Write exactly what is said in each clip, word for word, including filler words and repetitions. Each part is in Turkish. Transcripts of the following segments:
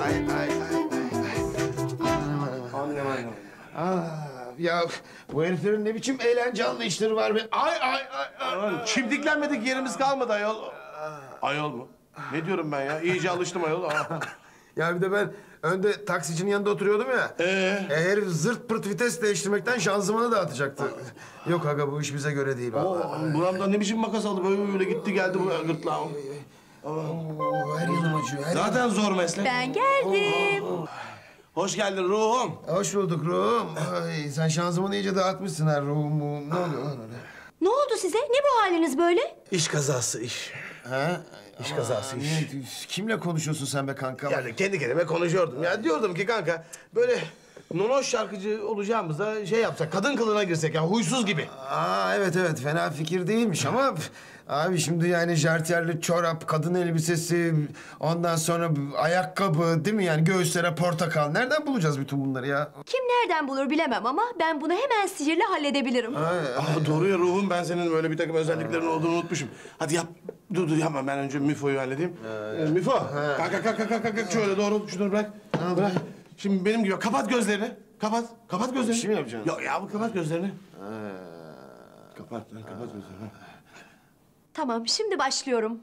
ay, ay, ay, ay. Annem annem. Aa, ya bu heriflerin ne biçim eğlence anlayışları var be. Ay, ay, ay, ay. Çimdiklenmedik yerimiz kalmadı ayol. Ayol mu? Ne diyorum ben ya? İyice alıştım ayol. Ya bir de ben önde taksicinin yanında oturuyordum ya. Ee? E, herif zırt pırt vites değiştirmekten şanzımanı dağıtacaktı. Yok aga bu iş bize göre değil vallahi. Buramda ne biçim makas aldı böyle gitti geldi bu gırtlağım. Oo, her yanım acıyor. Her Zaten zor meslek. Ben geldim. Hoş geldin ruhum. Hoş bulduk ruhum. Ay, sen şanzımanı iyice dağıtmışsın ha ruhum. ruhum. Ne oluyor lan öyle? Ne oldu size? Ne bu haliniz böyle? İş kazası iş. Ha? İş kazası iş. Ne, kimle konuşuyorsun sen be kankam? Yani kendi kendime konuşuyordum ya. Diyordum ki kanka böyle nonoş şarkıcı olacağımıza şey yapsak, kadın kılığına girsek ya huysuz gibi. Aa evet evet fena fikir değilmiş ama abi şimdi yani jartiyerli çorap, kadın elbisesi, ondan sonra ayakkabı değil mi yani göğüslere portakal. Nereden bulacağız bütün bunları ya? Kim nereden bulur bilemem ama ben bunu hemen sihirle halledebilirim. Aa, doğru ya ruhum, ben senin böyle bir takım özelliklerin olduğunu unutmuşum. Hadi yap, dur dur yapma, ben önce Mifo'yu halledeyim. Ee, Mifo, kalk kalk kalk kalk kalk şöyle doğru şunları bırak. Bırak. Şimdi benim gibi kapat gözlerini. Kapat, kapat gözlerini. Bir şey mi yapacaksın? Yok ya, kapat gözlerini. Kapat, kapat gözlerini. Tamam, şimdi başlıyorum.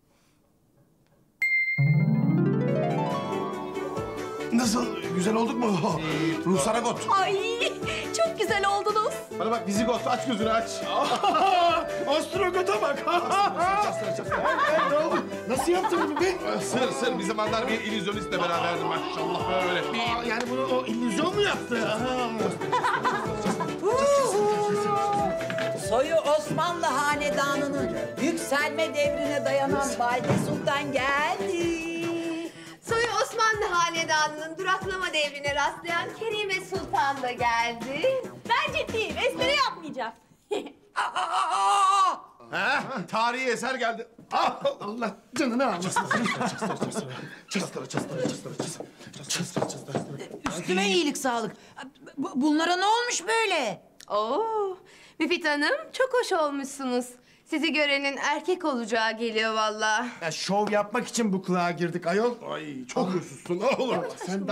Nasıl, güzel olduk mu? Ruhsara got. Ay, çok güzel oldunuz. Bana bak, vizigot, aç gözünü aç. Astrogota bak. Ne oldu? Nasıl yaptın bunu be? Sır sır, bir zamanlar bir illüzyonistle beraberdim maşallah böyle. Aa, yani bunu o illüzyon mu yaptı? Soyu Osmanlı Hanedanı'nın yükselme devrine dayanan Valide Sultan geldi. Soyu Osmanlı Hanedanı'nın duraklama devrine rastlayan Kerime Sultan da geldi. Ben ciddiyim, espri yapmayacağım. Ha? Tarihi eser geldi. Ah, Allah canını almasın. Çastıra çastıra çastıra çastıra çastıra. Üstüme iyilik sağlık. Bu- Bunlara ne olmuş böyle? Oo, Müfit Hanım çok hoş olmuşsunuz. Sizi görenin erkek olacağı geliyor vallahi. Ya şov yapmak için bu kılığa girdik ayol. Ay çok huysuzsun oğlum. Sen de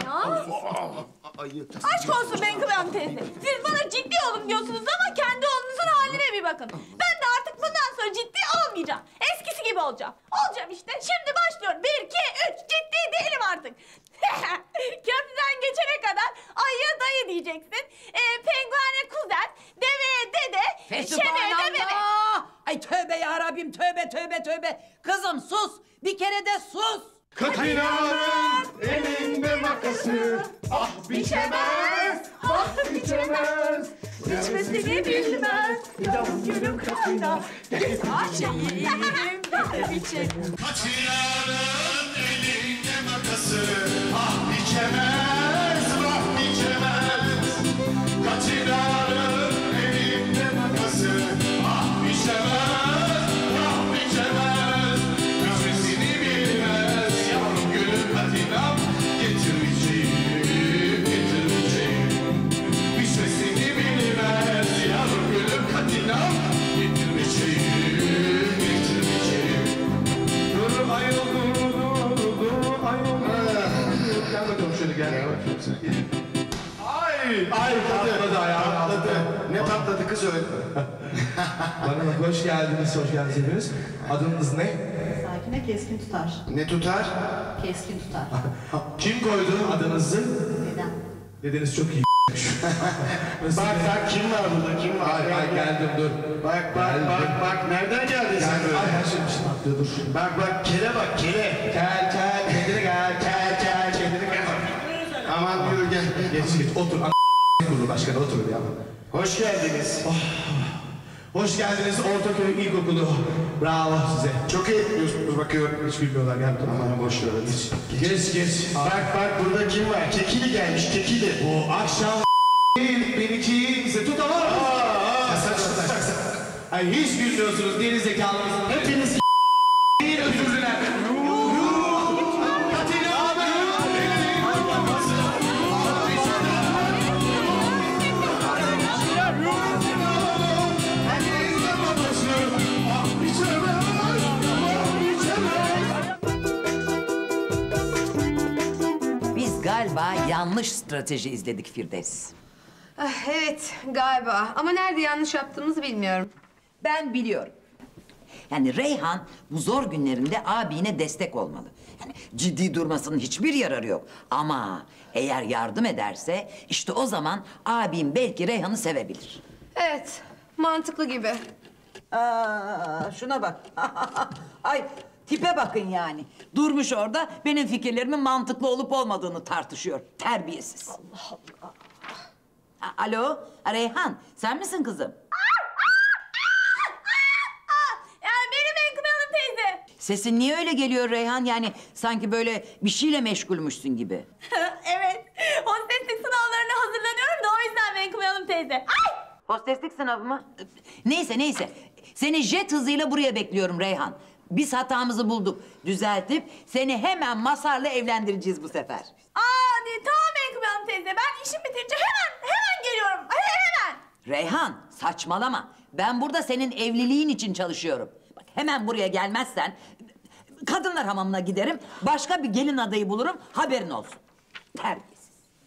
ayı. Aşk olsun Menkıbe teyze. Siz bana ciddi olun diyorsunuz ama kendi oğlunuzun haline bir bakın. Ben de artık bundan sonra ciddi olmayacağım. Eskisi gibi olacağım. Olacağım işte. Şimdi başlıyorum. Bir, iki, üç. Ciddi değilim artık. Köprüden geçene kadar ayıya dayı diyeceksin. Ee, penguene kuzen, deveye dede, şeneğe de bebe. Fesubhanallah! Ay tövbe ya Rabbim, tövbe tövbe tövbe. Kızım sus, bir kere de sus. Katina'nın elinde makası. Ah biçemez, ah biçemez. Biçmesini bilmez. Yavrum gülüm katina. Ah şehirim bir biçim. Katina'nın elinde makası, ah biçemez, ah biçemez. Katina'nın elinde makası, ah biçemez, ah biçemez. Nefesini bilmez, yavrum gülüm Katina'm, getireceğim, getireceğim. Biçmesini bilmez, yavrum gülüm Katina'm, getireceğim, getireceğim. Dur ayol dur dur dur ayol. Gel bakalım şöyle gel. Gel bakayım sen. Ay! Ay patladı ayağım patladı. Ne patladı kız öyle? Bana bak hoş geldiniz, hoş geldiniz hepiniz. Adınız ne? Sakine keskin tutar. Ne tutar? Keskin tutar. Kim koydu adınızı? Neden? Dedeniz çok iyi. Bak bak kim var burada kim var? Ay ay geldim dur. Bak bak Geldim. bak bak nereden geldin sen Geldim. böyle? Ay her şeyim için atlıyor dur. Bak bak kele bak kele. Gel gel kendine gel gel gel kendine gel. Aman yürü gel. Geç geç otur. A** kurulu başkanı otur ya. Hoş geldiniz. Hoş geldiniz Ortaköy İlkokulu. Bravo size. Çok iyi etmiyorsunuz bakıyorum. Hiç bilmiyorlar gel bakalım. Aman boş ver hadi. Geç geç. Bak bak burada kim var? Kekili gelmiş kekili. O akşam değil, beni kimse tutamaz. Ya saç saç saç. Ay hiç gülmüyorsunuz geri zekalı mısınız? Hepiniz Değil özür dilerim. Katina abi. galiba yanlış strateji izledik Firdevs. Ah, evet galiba ama nerede yanlış yaptığımızı bilmiyorum. Ben biliyorum. Yani Reyhan bu zor günlerinde abine destek olmalı. Yani ciddi durmasının hiçbir yararı yok. Ama eğer yardım ederse işte o zaman abim belki Reyhan'ı sevebilir. Evet mantıklı gibi. Aa, şuna bak. Ay tipe bakın yani. Durmuş orada benim fikirlerimin mantıklı olup olmadığını tartışıyor. Terbiyesiz. Allah Allah. Alo Reyhan sen misin kızım? Yani benim Menkıbe Hanım teyze. Sesin niye öyle geliyor Reyhan? Yani sanki böyle bir şeyle meşgulmüşsün gibi. Evet. Hosteslik sınavlarına hazırlanıyorum da o yüzden Menkıbe Hanım teyze. Ay! Hosteslik sınavı mı? Neyse neyse. Seni jet hızıyla buraya bekliyorum Reyhan. Biz hatamızı bulduk. Düzeltip seni hemen Masar'la evlendireceğiz bu sefer. Aa, de, tamam Menkıbe Hanım teyze. Ben işim bitince hemen, hemen geliyorum. He, hemen. Reyhan saçmalama. Ben burada senin evliliğin için çalışıyorum. Bak hemen buraya gelmezsen kadınlar hamamına giderim. Başka bir gelin adayı bulurum. Haberin olsun. Terbiyesiz.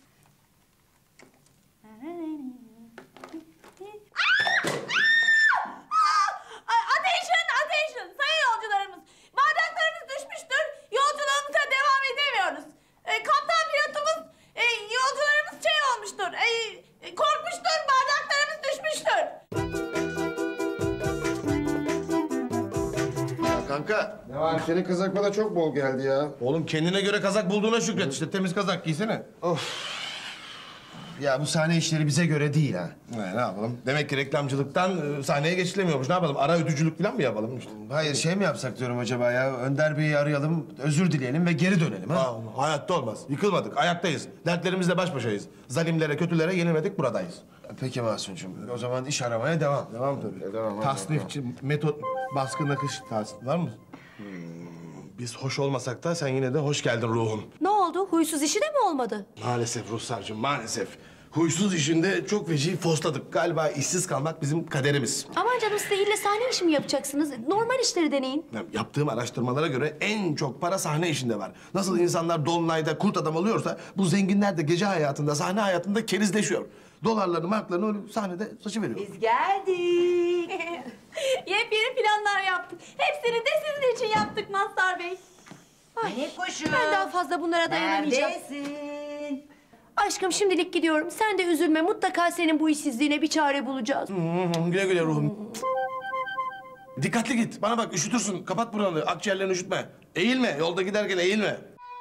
Ay, attention, attention. Sayın yolcularımız. Bardaklarımız düşmüştür. Yolculuğumuza devam edemiyoruz. E, kaptan pilotumuz, e, yolcularımız şey olmuştur. E, e, korkmuştur, bardaklarımız düşmüştür. Ya kanka. Ne var? Senin kızakma da çok bol geldi ya. Oğlum kendine göre kazak bulduğuna şükret işte. Temiz kazak giysene. Ya bu sahne işleri bize göre değil ha. Ne, ne yapalım? Demek ki reklamcılıktan e, sahneye geçilemiyormuş. Ne yapalım? Ara ödücülük falan mı yapalım işte? Hayır şey mi yapsak diyorum acaba ya? Önder Bey'i arayalım, özür dileyelim ve geri dönelim ha. Aa, hayatta olmaz. Yıkılmadık. Ayaktayız. Dertlerimizle baş başayız. Zalimlere, kötülere yenilmedik. Buradayız. Peki Mahsuncuğum. O zaman iş aramaya devam. Devam tabii. E, devam, hadi Tasnifçi, metot, baskın akış tasnif var mı? Hmm, biz hoş olmasak da sen yine de hoş geldin ruhum. Ne oldu? Huysuz işi de mi olmadı? Maalesef Ruhsar'cığım, maalesef. Huysuz işinde çok feci fosladık. Galiba işsiz kalmak bizim kaderimiz. Aman canım siz de ille sahne işi mi yapacaksınız? Normal işleri deneyin. Ya, yaptığım araştırmalara göre en çok para sahne işinde var. Nasıl insanlar dolunayda kurt adam oluyorsa... ...bu zenginler de gece hayatında, sahne hayatında kerizleşiyor. Dolarlarını, marklarını öyle sahnede saçıveriyor. Biz geldik. Yepyeni planlar yaptık. Hepsini de sizin için yaptık Mazhar Bey. Ne koşun? Ben daha fazla bunlara dayanamayacağım. Neredesin? Aşkım şimdilik gidiyorum. Sen de üzülme. Mutlaka senin bu işsizliğine bir çare bulacağız. Hı hı, güle güle ruhum. Dikkatli git. Bana bak üşütürsün. Kapat buranı. Akciğerlerini üşütme. Eğilme. Yolda giderken eğilme.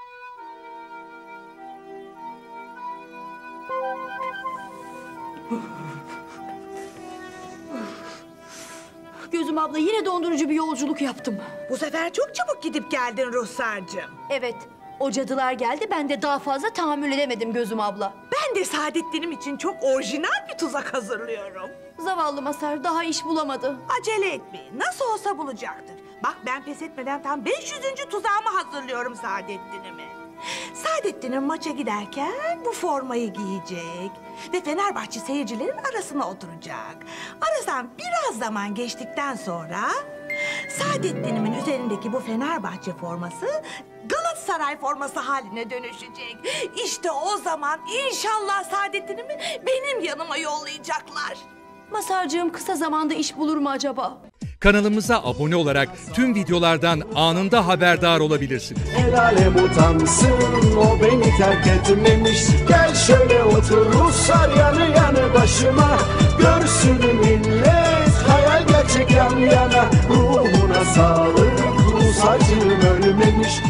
Gözüm abla yine dondurucu bir yolculuk yaptım. Bu sefer çok çabuk gidip geldin Ruhsar'cığım. Evet. O cadılar geldi. Ben de daha fazla tahammül edemedim Gözüm abla. Ben de Saadettin'im için çok orijinal bir tuzak hazırlıyorum. Zavallı Masar daha iş bulamadı. Acele etmeyin. Nasıl olsa bulacaktır. Bak ben pes etmeden tam beş yüzüncü tuzağımı hazırlıyorum Saadettin'ime. Saadettin'im maça giderken bu formayı giyecek ve Fenerbahçe seyircilerin arasına oturacak. Aradan biraz zaman geçtikten sonra Saadettin'imin üzerindeki bu Fenerbahçe forması Galatasaray forması haline dönüşecek. İşte o zaman inşallah Saadettin'imi benim yanıma yollayacaklar. Masarcığım kısa zamanda iş bulur mu acaba? Kanalımıza abone olarak tüm videolardan anında haberdar olabilirsiniz. El alem utansın, o beni terk etmemiş. Gel şöyle otur Ruslar yanı yanı başıma. Görsün millet, hayal gerçek yan yana. Ruhuna sağlık, Rus acım ölmemiş.